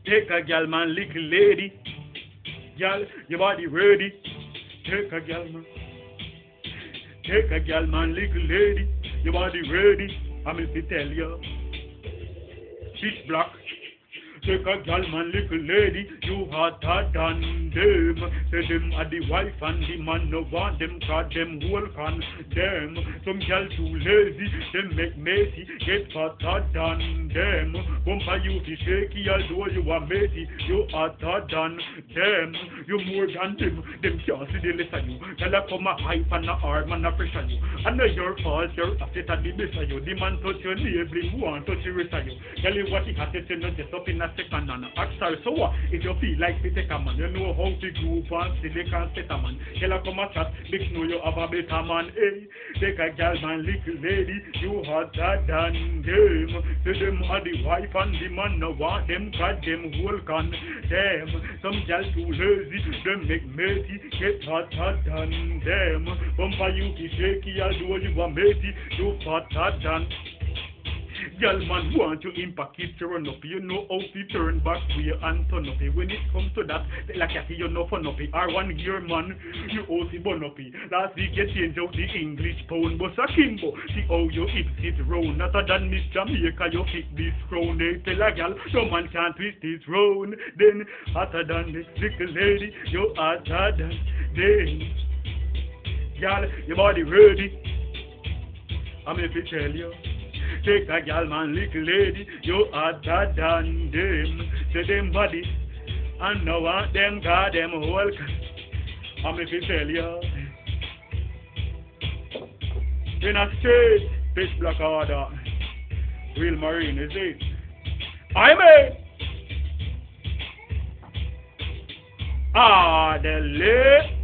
Take a gal man, little lady. Gal, your body ready. Take a gal man. Take a gal man, little lady. Your body ready. I'm if to tell you. Pitch black. Take a gal man, little lady, you hotter than them. Say them are the wife and the man no want them, cause them whole can them. Some gal too lazy, them make messy, get fatter than them. Bumper you fi shaky, although you are matey, you hotter than them. You more than them can't see the less of you. Gal a come a hype and a arm and a pressure you. And know your fault, your asset at the best of you. The man touch your navel, who want touch the rest of you. Gal you what he has to say, not just up in a second and ask sorry. So what? If you feel like to take a man, you know how to group and still they can't set a man. Tell her come a chat, big know you have a better man. Hey, take a gal man, little lady, you hotter than them. Say them are the wife and the man no want them, cause them whole can them. Some gal too lazy, them make messy, get hotter than them. Bumper you be shaky, although you are matey, you hotter than. Girl man want you impact it to run up. You know how to turn back way and turn up. When it comes to that, like I say you know fun up. Or 1 year man, you also bun up. Last week you change out the English pound, but a Kimbo. See how you hit it round. Not than Miss Jamaica, you pick this crown. They tell a girl, no man can't twist it round. Then hotter than this little lady, you hotter than them. Girl, your body ready. I'm if to tell you. Take a gal man, little lady, you hotter than them. Say them body, and no want them, got them whole. I'm if to tell you. In a state, pitch black order. Real Marine, is it? I'm a. Ah, the late.